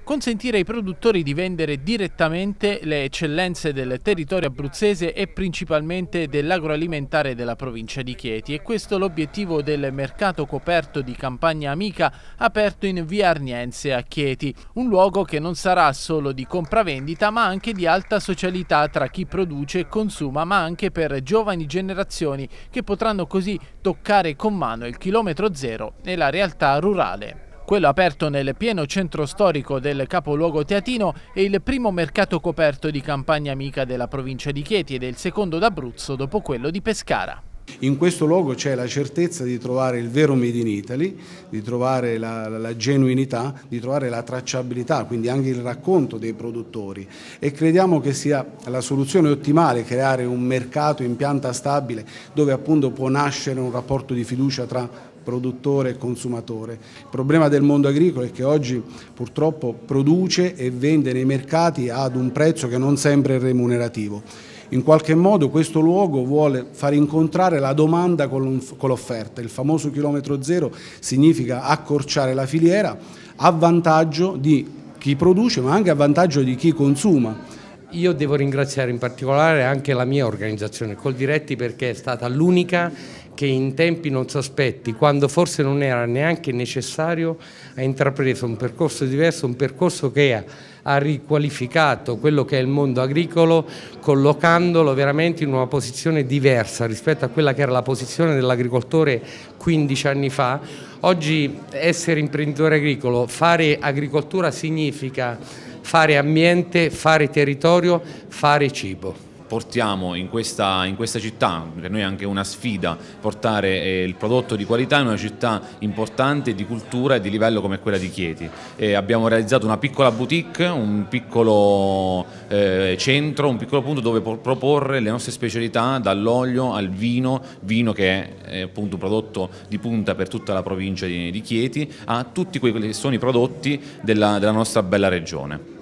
Consentire ai produttori di vendere direttamente le eccellenze del territorio abruzzese e principalmente dell'agroalimentare della provincia di Chieti. E questo l'obiettivo del mercato coperto di Campagna Amica aperto in via Arniense a Chieti, un luogo che non sarà solo di compravendita ma anche di alta socialità tra chi produce e consuma, ma anche per giovani generazioni che potranno così toccare con mano il chilometro zero e la realtà rurale. Quello aperto nel pieno centro storico del capoluogo teatino è il primo mercato coperto di Campagna Amica della provincia di Chieti ed è il secondo d'Abruzzo dopo quello di Pescara. In questo luogo c'è la certezza di trovare il vero Made in Italy, di trovare la genuinità, di trovare la tracciabilità, quindi anche il racconto dei produttori, e crediamo che sia la soluzione ottimale creare un mercato in pianta stabile dove appunto può nascere un rapporto di fiducia tra produttore e consumatore. Il problema del mondo agricolo è che oggi purtroppo produce e vende nei mercati ad un prezzo che non sempre è remunerativo. In qualche modo questo luogo vuole far incontrare la domanda con l'offerta. Il famoso chilometro zero significa accorciare la filiera a vantaggio di chi produce ma anche a vantaggio di chi consuma. Io devo ringraziare in particolare anche la mia organizzazione, Coldiretti, perché è stata l'unica che in tempi non sospetti, quando forse non era neanche necessario, ha intrapreso un percorso diverso, un percorso che ha riqualificato quello che è il mondo agricolo, collocandolo veramente in una posizione diversa rispetto a quella che era la posizione dell'agricoltore 15 anni fa. Oggi essere imprenditore agricolo, fare agricoltura significa fare ambiente, fare territorio, fare cibo. Portiamo in questa città, per noi è anche una sfida portare il prodotto di qualità in una città importante di cultura e di livello come quella di Chieti. Abbiamo realizzato una piccola boutique, un piccolo centro, un piccolo punto dove proporre le nostre specialità, dall'olio al vino che è appunto un prodotto di punta per tutta la provincia di Chieti, a tutti quelli che sono i prodotti della nostra bella regione.